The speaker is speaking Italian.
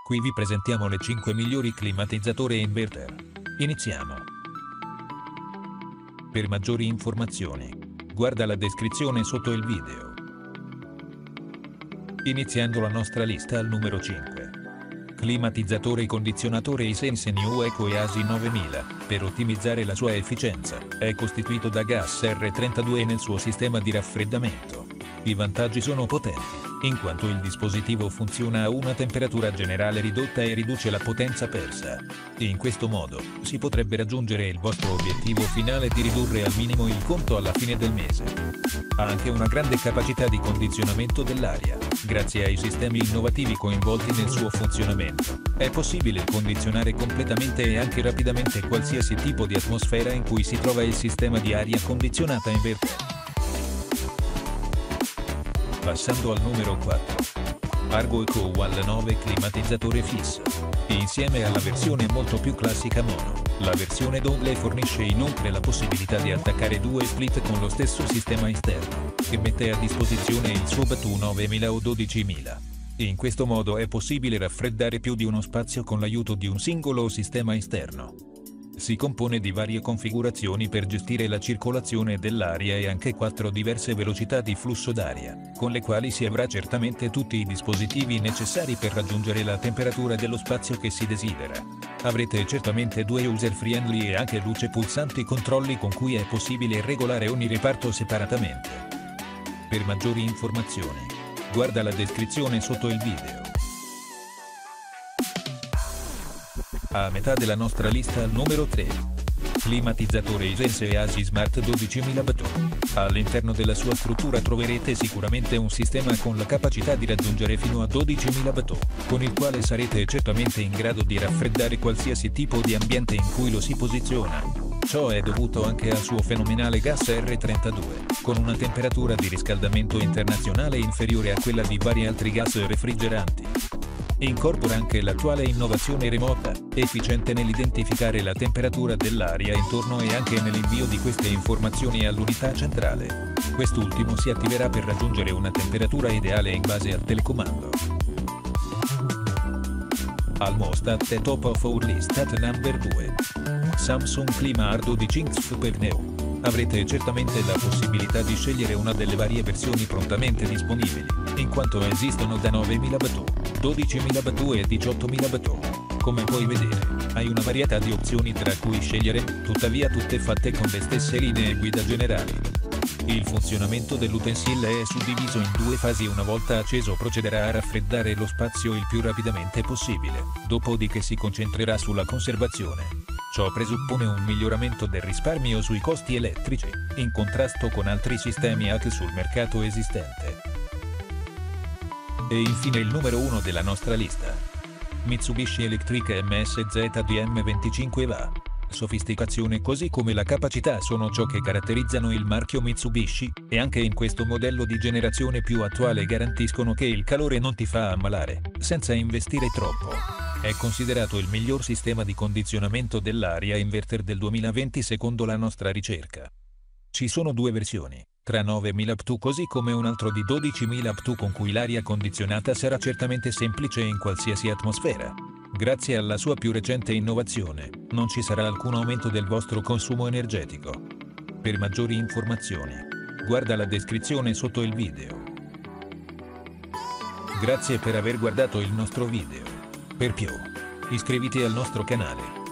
Qui vi presentiamo le 5 migliori climatizzatore e inverter. Iniziamo. Per maggiori informazioni, guarda la descrizione sotto il video. Iniziando la nostra lista al numero 5. Climatizzatore e condizionatore Hisense New Eco EASY 9000, per ottimizzare la sua efficienza, è costituito da gas R32 nel suo sistema di raffreddamento. I vantaggi sono potenti, in quanto il dispositivo funziona a una temperatura generale ridotta e riduce la potenza persa. In questo modo, si potrebbe raggiungere il vostro obiettivo finale di ridurre al minimo il conto alla fine del mese. Ha anche una grande capacità di condizionamento dell'aria. Grazie ai sistemi innovativi coinvolti nel suo funzionamento, è possibile condizionare completamente e anche rapidamente qualsiasi tipo di atmosfera in cui si trova il sistema di aria condizionata inverter. Passando al numero 4. Argo Eco Wall 9 climatizzatore fisso. Insieme alla versione molto più classica mono, la versione Double fornisce inoltre la possibilità di attaccare due split con lo stesso sistema esterno, che mette a disposizione il suo BTU 9000 o 12000. In questo modo è possibile raffreddare più di uno spazio con l'aiuto di un singolo sistema esterno. Si compone di varie configurazioni per gestire la circolazione dell'aria e anche 4 diverse velocità di flusso d'aria, con le quali si avrà certamente tutti i dispositivi necessari per raggiungere la temperatura dello spazio che si desidera. Avrete certamente due user-friendly e anche luce pulsanti controlli con cui è possibile regolare ogni reparto separatamente. Per maggiori informazioni, guarda la descrizione sotto il video. A metà della nostra lista al numero 3. Climatizzatore Hisense EASY Smart 12000 BTU. All'interno della sua struttura troverete sicuramente un sistema con la capacità di raggiungere fino a 12000 BTU, con il quale sarete certamente in grado di raffreddare qualsiasi tipo di ambiente in cui lo si posiziona. Ciò è dovuto anche al suo fenomenale gas R32, con una temperatura di riscaldamento internazionale inferiore a quella di vari altri gas refrigeranti. Incorpora anche l'attuale innovazione remota, efficiente nell'identificare la temperatura dell'aria intorno e anche nell'invio di queste informazioni all'unità centrale. Quest'ultimo si attiverà per raggiungere una temperatura ideale in base al telecomando. Almost at the top of our list at number 2. Samsung Clima Hard 12 Inch Super Neo. Avrete certamente la possibilità di scegliere una delle varie versioni prontamente disponibili, in quanto esistono da 9000 BTU, 12000 BTU e 18000 BTU. Come puoi vedere, hai una varietà di opzioni tra cui scegliere, tuttavia tutte fatte con le stesse linee guida generali. Il funzionamento dell'utensile è suddiviso in due fasi. Una volta acceso procederà a raffreddare lo spazio il più rapidamente possibile, dopodiché si concentrerà sulla conservazione. Ciò presuppone un miglioramento del risparmio sui costi elettrici, in contrasto con altri sistemi HAC sul mercato esistente. E infine il numero 1 della nostra lista. Mitsubishi Electric MSZ DM25VA. Sofisticazione così come la capacità sono ciò che caratterizzano il marchio Mitsubishi, e anche in questo modello di generazione più attuale garantiscono che il calore non ti fa ammalare, senza investire troppo. È considerato il miglior sistema di condizionamento dell'aria inverter del 2020 secondo la nostra ricerca. Ci sono due versioni, tra 9000 BTU così come un altro di 12000 BTU con cui l'aria condizionata sarà certamente semplice in qualsiasi atmosfera. Grazie alla sua più recente innovazione, non ci sarà alcun aumento del vostro consumo energetico. Per maggiori informazioni, guarda la descrizione sotto il video. Grazie per aver guardato il nostro video. Per più, iscriviti al nostro canale.